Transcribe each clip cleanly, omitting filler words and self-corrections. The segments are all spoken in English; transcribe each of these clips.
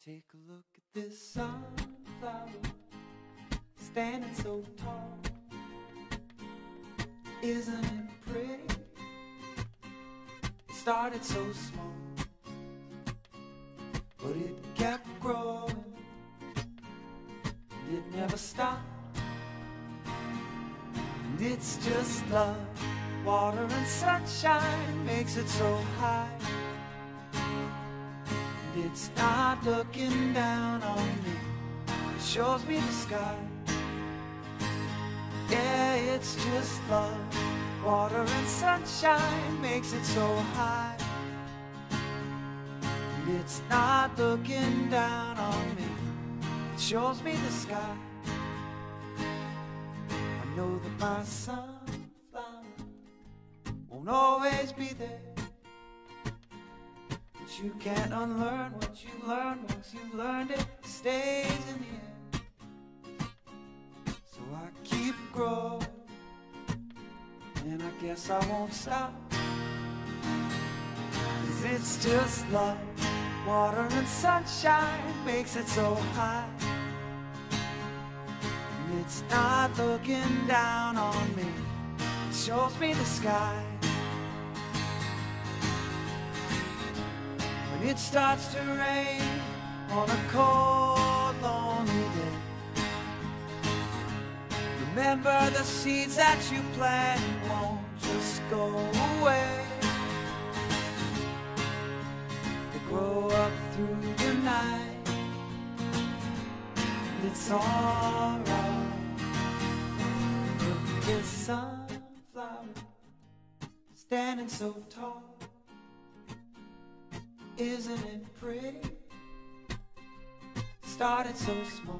Take a look at this sunflower standing so tall. Isn't it pretty? It started so small, but it kept growing and it never stopped. And it's just love, water and sunshine makes it so high. And it's not looking down on me, it shows me the sky. Yeah, it's just love, water and sunshine makes it so high. And it's not looking down on me, it shows me the sky. I know that my sunflower won't always be there, but you can't unlearn what you learned. Once you've learned it, it stays in the air. So I keep growing, and I guess I won't stop, 'cause it's just love, water and sunshine makes it so high. And it's not looking down on me, it shows me the sky. When it starts to rain on a cold, lonely day, remember the seeds that you planted won't just go away. They grow up through the night, and it's alright. Look at this sunflower standing so tall. Isn't it pretty? Started so small,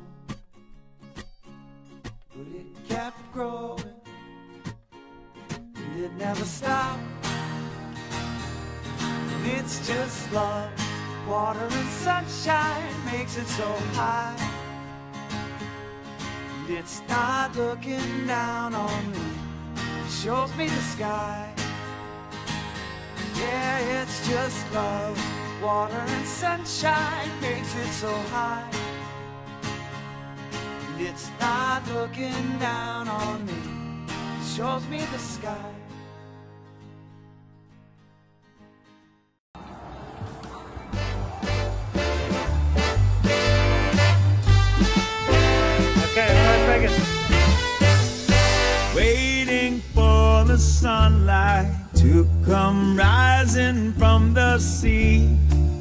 but it kept growing and it never stopped. And it's just love, water and sunshine makes it so high. And it's not looking down on me, it shows me the sky. Yeah, it's just love, water and sunshine makes it so high. And it's not looking down on me, it shows me the sky. Okay, Las Vegas. Waiting for the sunlight to come rising from the sea.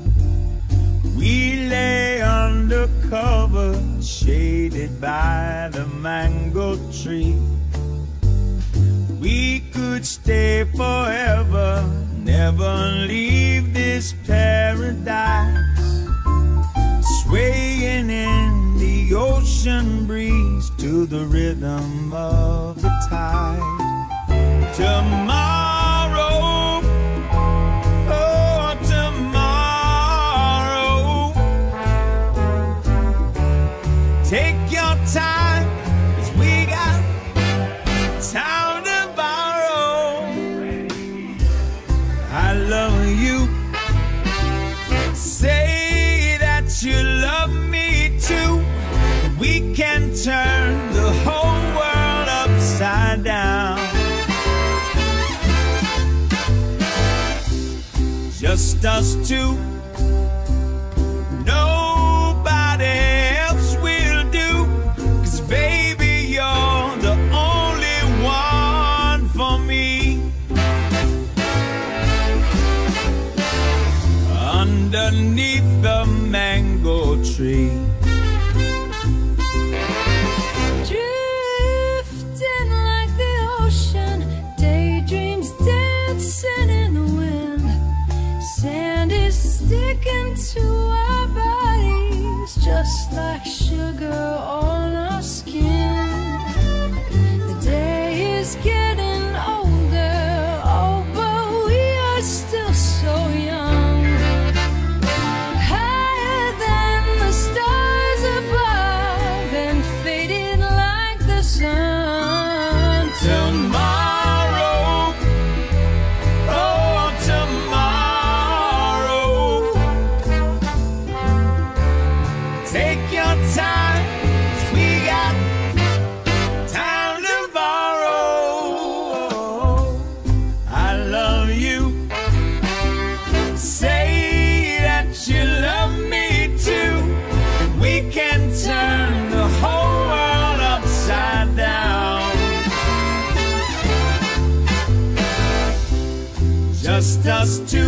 We lay under cover, shaded by the mango tree. We could stay forever, never leave this paradise, swaying in the ocean breeze to the rhythm of the tide. Tomorrow, oh tomorrow, take your time, 'cause we got time to borrow. I love you, say that you love me too. We can turn the whole world upside down. Just us two, nobody else will do, 'cause baby you're the only one for me. Underneath the mango tree, drifting like the ocean, daydreams dancing in the wind. Sand is sticking to our bodies, just like sugar on our skin. The day is getting older, oh, but we are still so young. Higher than the stars. Take your time, 'cause we got time to borrow. I love you. Say that you love me too. We can turn the whole world upside down. Just us two.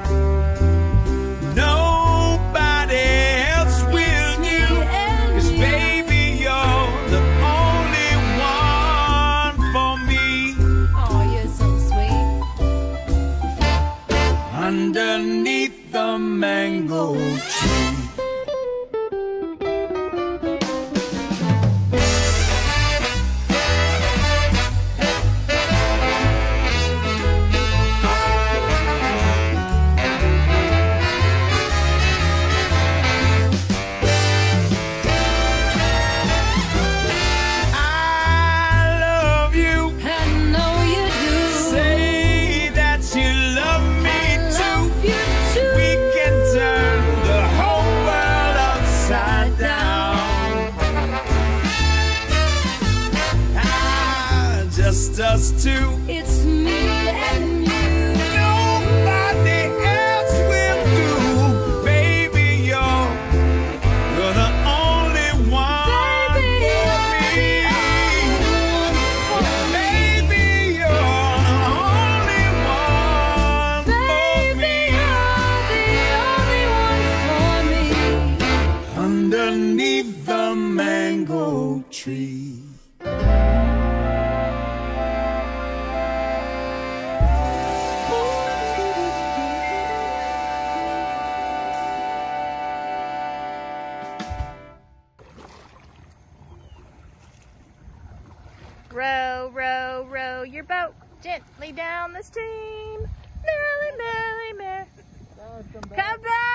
Nobody else will do. 'Cause baby, you're the only one for me. Oh, you're so sweet. Underneath the mango tree. Just us two. It's me and you. Nobody else will do. Baby, you're the only one for me. Baby, you're the only one for me. You're the only one for me. Underneath the mango tree. Row, row, row your boat gently down the stream. Merrily, merrily, merrily. Come back!